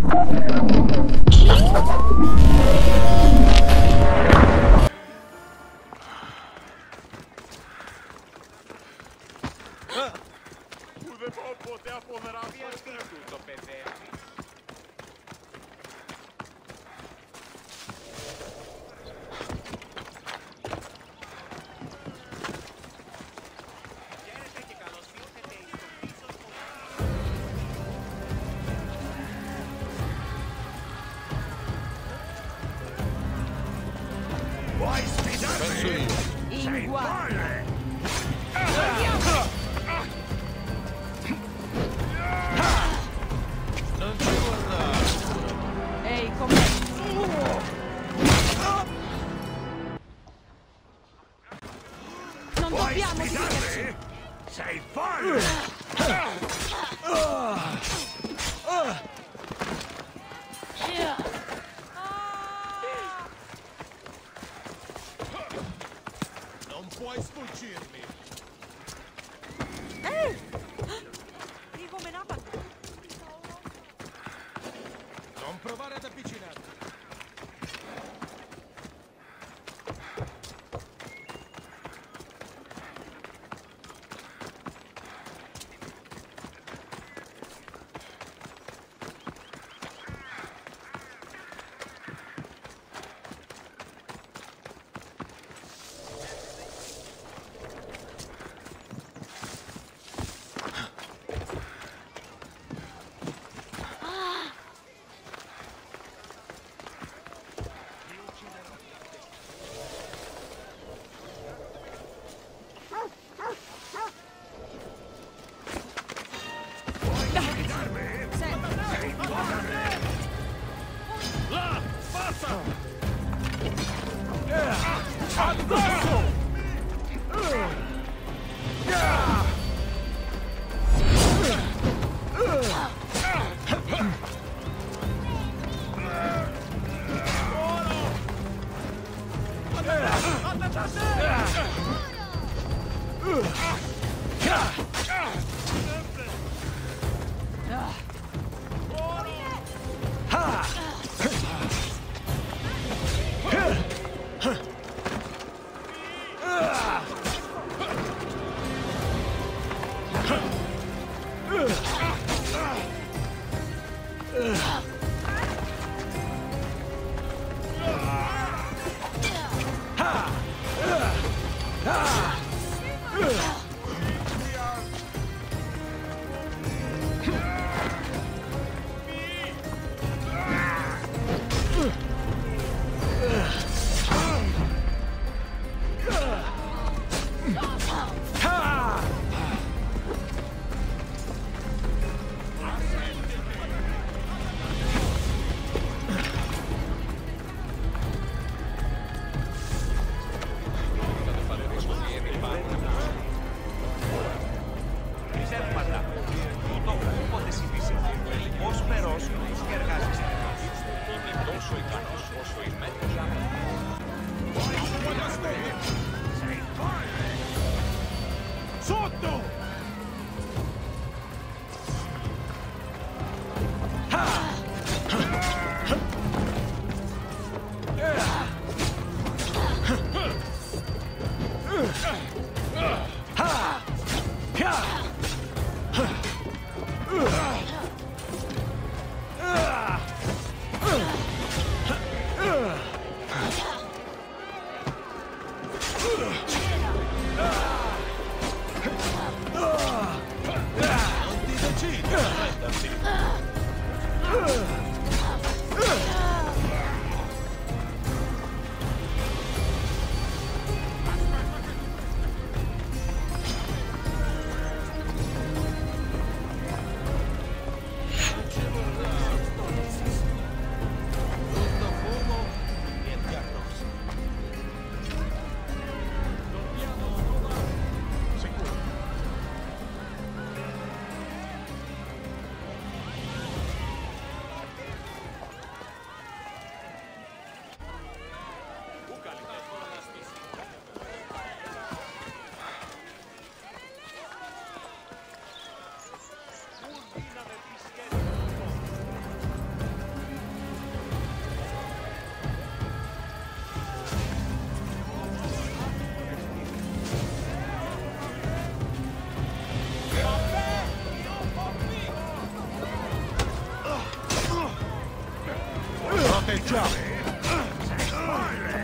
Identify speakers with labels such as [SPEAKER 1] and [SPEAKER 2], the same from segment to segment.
[SPEAKER 1] Vuoi sfidarmi? Sei folle!
[SPEAKER 2] Non ci guardare!
[SPEAKER 3] Ehi, com'è? Non
[SPEAKER 1] Vuoi
[SPEAKER 3] dobbiamo
[SPEAKER 1] sfidarmi?
[SPEAKER 3] dividerci!
[SPEAKER 1] Sei folle!
[SPEAKER 2] Non puoi sfuggirmi!
[SPEAKER 3] Dico menata!
[SPEAKER 2] Non provare ad avvicinarti!
[SPEAKER 1] Là! Basta!
[SPEAKER 2] Addosso! già!
[SPEAKER 1] Sei folle!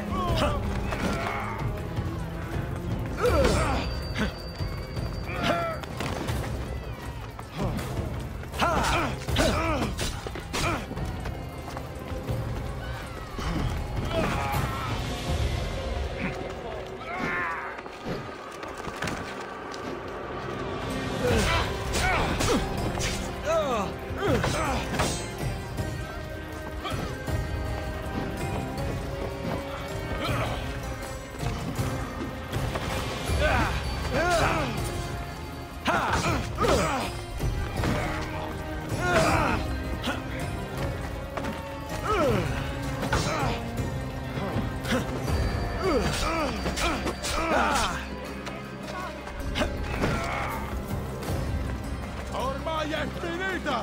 [SPEAKER 2] Ormai è finita!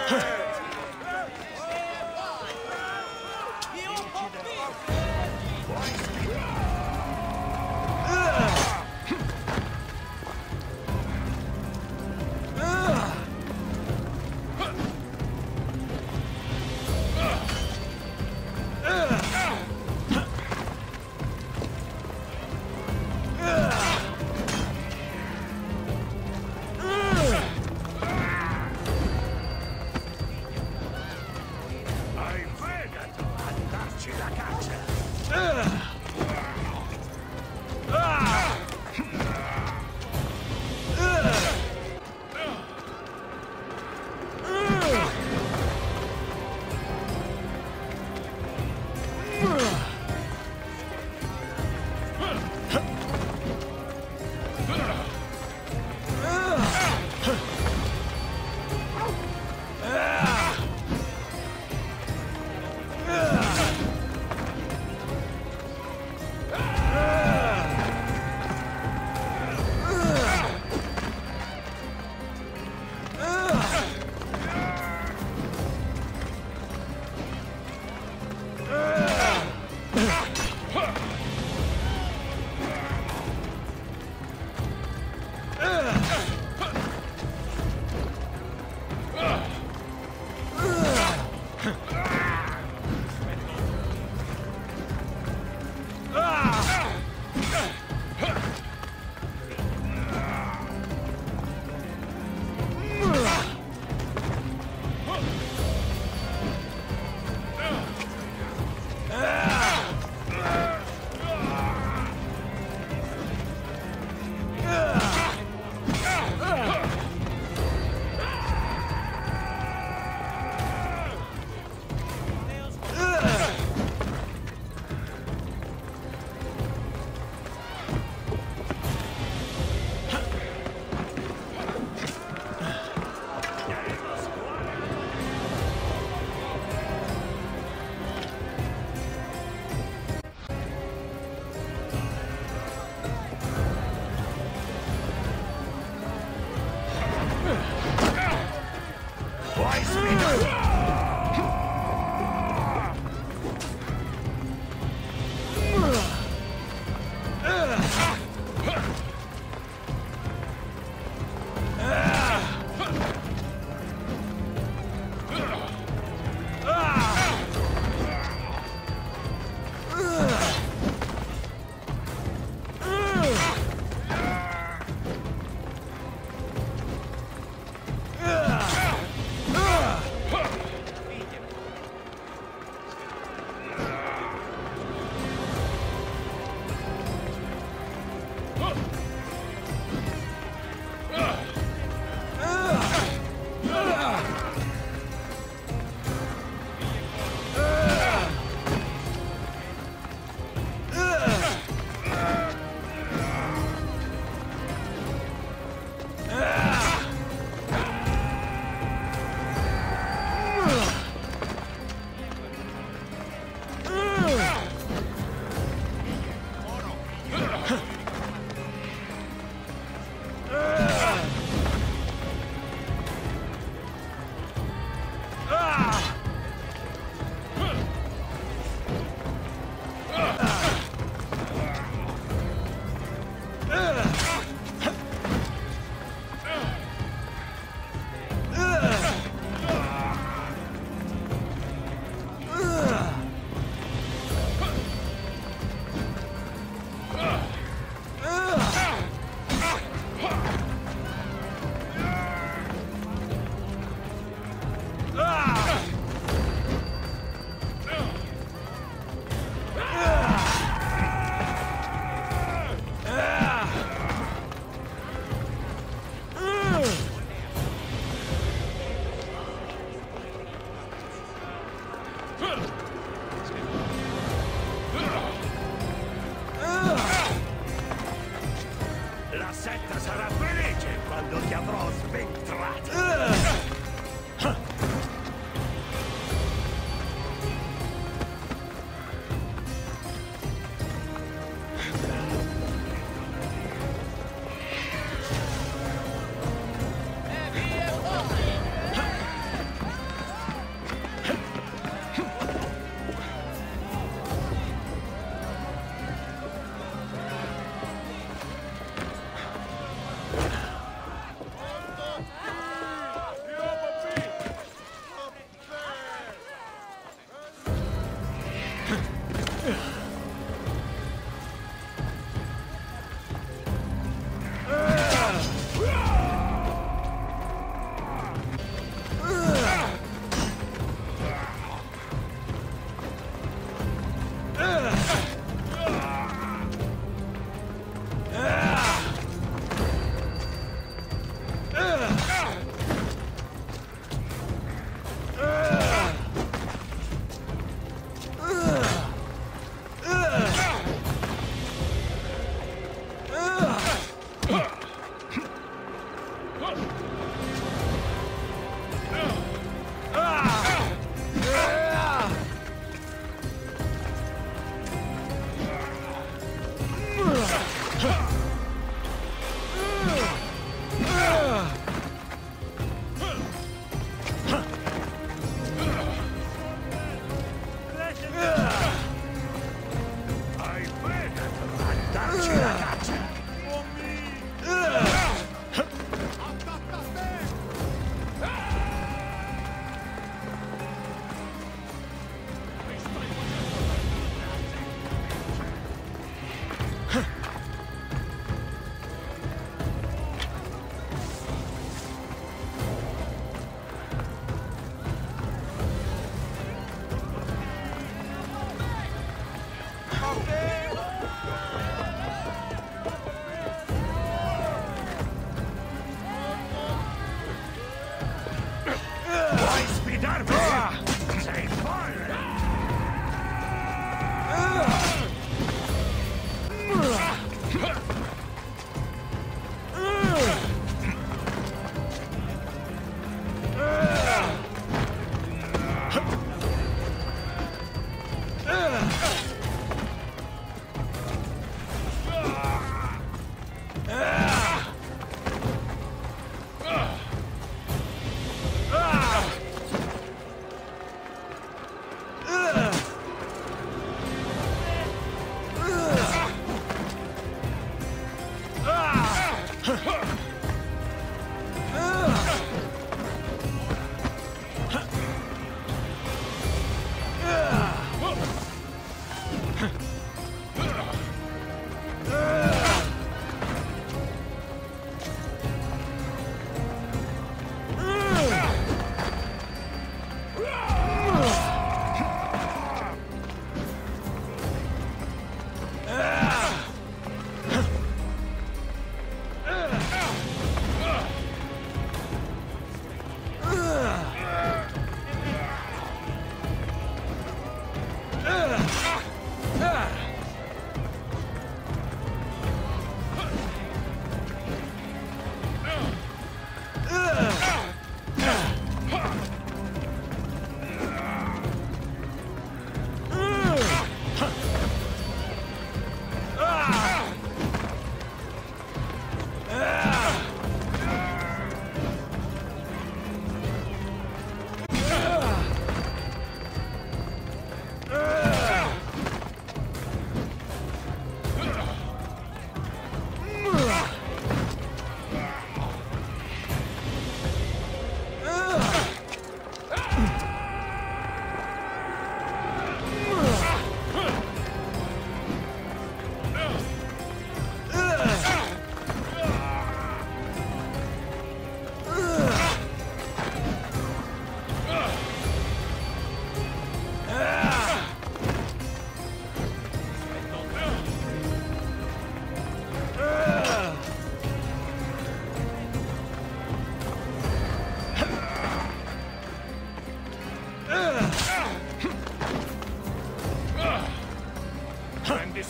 [SPEAKER 1] Hai fegato a darci la caccia!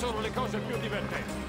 [SPEAKER 1] sono le cose più divertenti.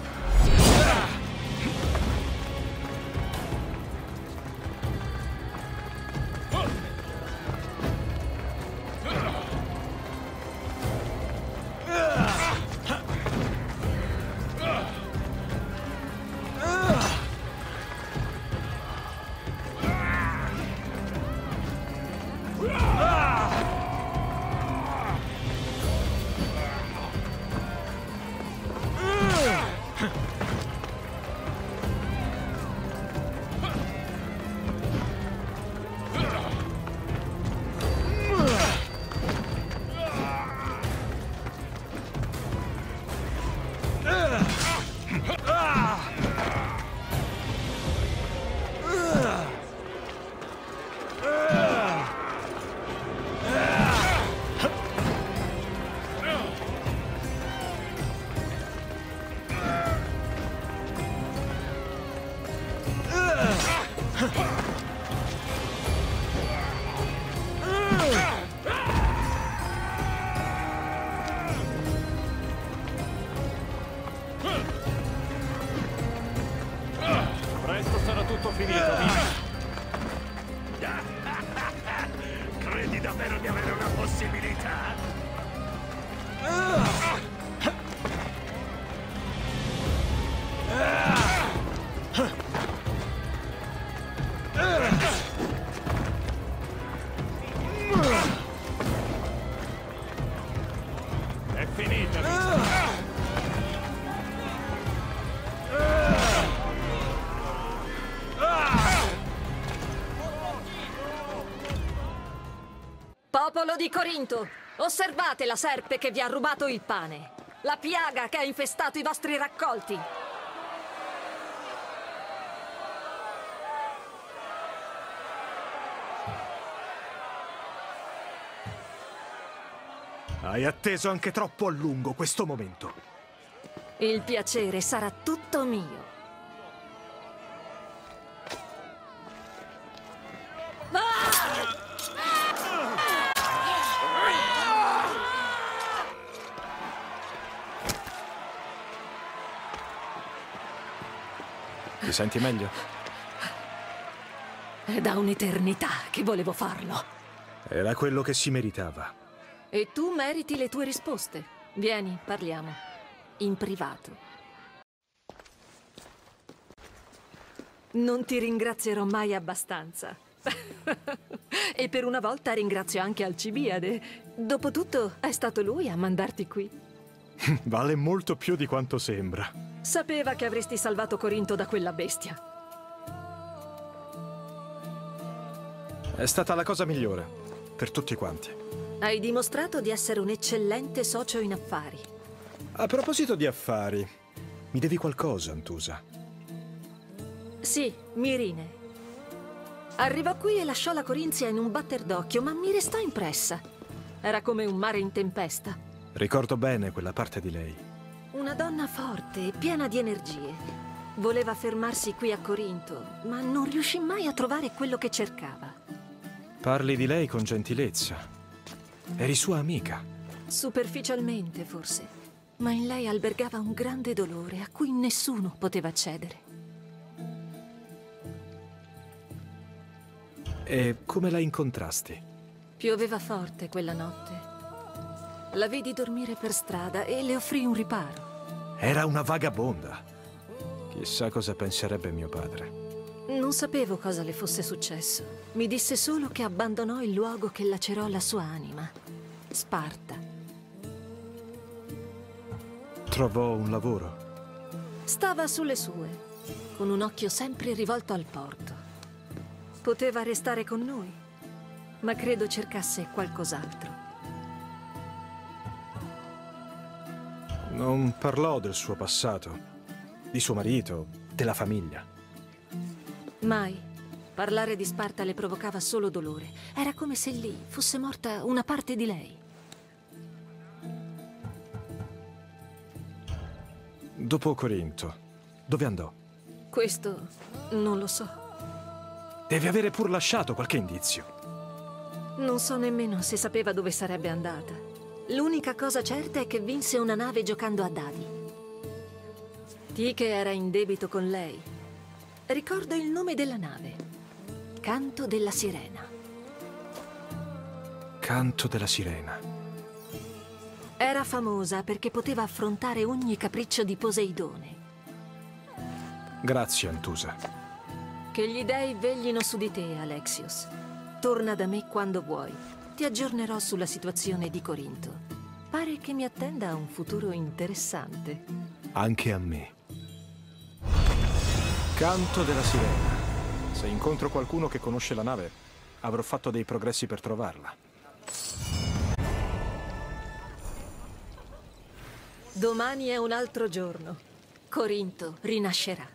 [SPEAKER 1] Presto sarà tutto finito, Mimi.
[SPEAKER 4] Credi davvero di avere una possibilità?
[SPEAKER 1] È finita.
[SPEAKER 5] Popolo di Corinto, osservate la serpe che vi ha rubato il pane, la piaga che ha infestato i vostri raccolti.
[SPEAKER 6] Hai atteso anche troppo a lungo questo momento.
[SPEAKER 5] Il piacere sarà tutto mio.
[SPEAKER 6] Ti senti meglio?
[SPEAKER 5] È da un'eternità che volevo farlo.
[SPEAKER 6] Era quello che si meritava.
[SPEAKER 5] E tu meriti le tue risposte. Vieni, parliamo. In privato. Non ti ringrazierò mai abbastanza. E per una volta ringrazio anche Alcibiade. Dopotutto, è stato lui a mandarti qui.
[SPEAKER 6] Vale molto più di quanto sembra.
[SPEAKER 5] Sapeva che avresti salvato Corinto da quella bestia.
[SPEAKER 6] È stata la cosa migliore, per tutti quanti.
[SPEAKER 5] Hai dimostrato di essere un eccellente socio in affari.
[SPEAKER 6] A proposito di affari, mi devi qualcosa, Antusa.
[SPEAKER 5] Sì, Mirine. Arrivò qui e lasciò la Corinzia in un batter d'occhio, ma mi restò impressa. Era come un mare in tempesta.
[SPEAKER 6] Ricordo bene quella parte di lei.
[SPEAKER 5] Una donna forte e piena di energie. Voleva fermarsi qui a Corinto, ma non riuscì mai a trovare quello che cercava.
[SPEAKER 6] Parli di lei con gentilezza. Eri sua amica.
[SPEAKER 5] Superficialmente, forse. Ma in lei albergava un grande dolore a cui nessuno poteva accedere.
[SPEAKER 6] E come la incontrasti?
[SPEAKER 5] Pioveva forte quella notte. La vidi dormire per strada e le offrì un riparo.
[SPEAKER 6] Era una vagabonda. Chissà cosa penserebbe mio padre.
[SPEAKER 5] Non sapevo cosa le fosse successo. Mi disse solo che abbandonò il luogo che lacerò la sua anima. Sparta.
[SPEAKER 6] Trovò un lavoro.
[SPEAKER 5] Stava sulle sue, con un occhio sempre rivolto al porto. Poteva restare con noi, ma credo cercasse qualcos'altro.
[SPEAKER 6] Non parlò del suo passato, di suo marito, della famiglia.
[SPEAKER 5] Mai. Parlare di Sparta le provocava solo dolore. Era come se lì fosse morta una parte di lei.
[SPEAKER 6] Dopo Corinto, dove andò?
[SPEAKER 5] Questo non lo so.
[SPEAKER 6] Deve avere pur lasciato qualche indizio.
[SPEAKER 5] Non so nemmeno se sapeva dove sarebbe andata. L'unica cosa certa è che vinse una nave giocando a dadi. Tyche era in debito con lei. Ricordo il nome della nave. Canto della Sirena.
[SPEAKER 6] Canto della Sirena.
[SPEAKER 5] Era famosa perché poteva affrontare ogni capriccio di Poseidone.
[SPEAKER 6] Grazie, Antusa.
[SPEAKER 5] Che gli dei veglino su di te, Alexios. Torna da me quando vuoi. Ti aggiornerò sulla situazione di Corinto. Pare che mi attenda un futuro interessante.
[SPEAKER 6] Anche a me. Canto della Sirena. Se incontro qualcuno che conosce la nave, avrò fatto dei progressi per trovarla.
[SPEAKER 5] Domani è un altro giorno. Corinto rinascerà.